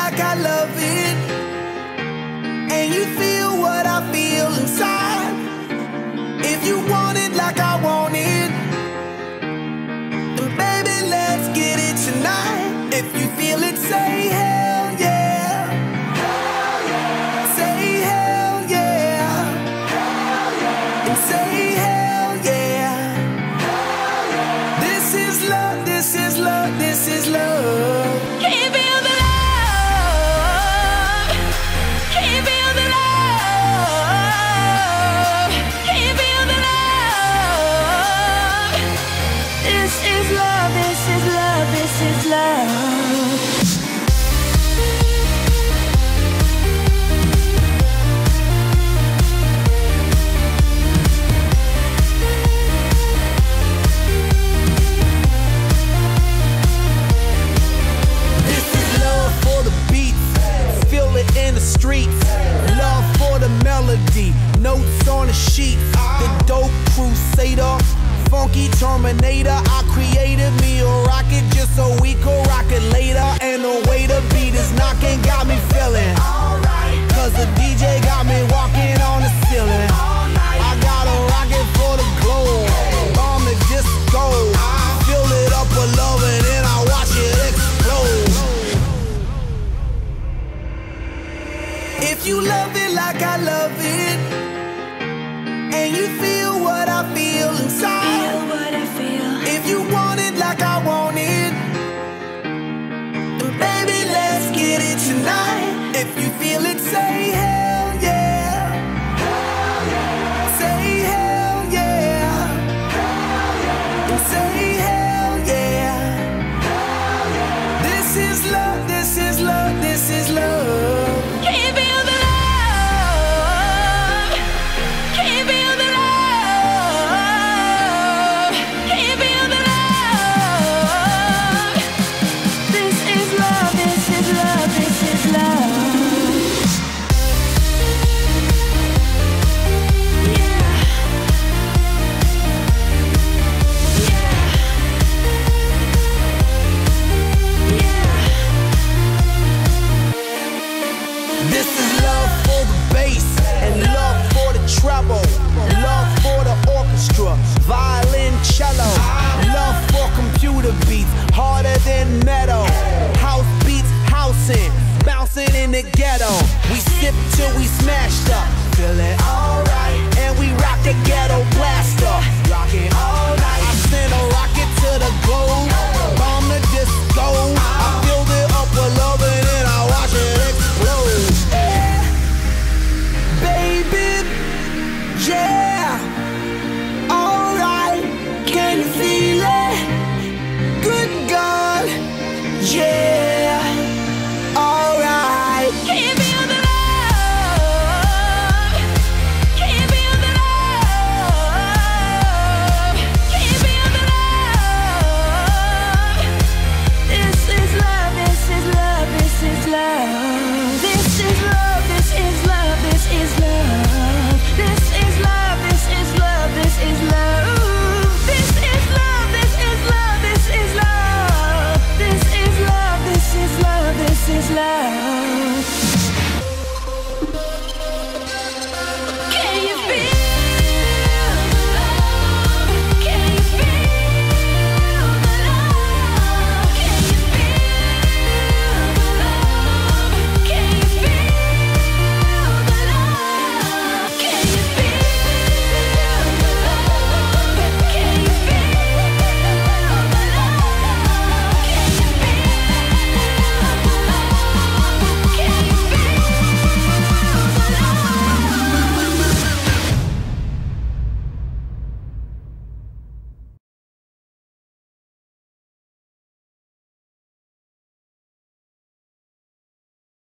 like I love it, and you feel what I feel inside. If you want it like I want it, then baby, let's get it tonight. If you feel it, say hell yeah. Hell yeah. Say hell yeah. Hell yeah. And say hell yeah. Hell yeah. This is love, this is love, this is love. Can you feel the love? Can you feel the love? Can you feel the love? This is love, this is love, this is love. In the streets, love for the melody, notes on the sheet. The dope crusader, funky terminator. I created me a rocket just so we could rock it later. And the way the beat is knocking got me feeling alright, cause the DJ got me walking on the ceiling. I got a rocket for the globe, bomb the disco. Fill it up with love and then I watch it explode. If you love it like I love it, and you feel what I feel inside, if you want it like I want it, then baby, let's get it tonight. If you feel it, say hell yeah. Hell yeah. Say hell yeah. Hell yeah. And say hell yeah. Hell yeah. This is love, this is love, this is love. Treble, love for the orchestra, violin, cello, love for computer beats, harder than metal, house beats, housing, bouncing in the ghetto. We sip till we smash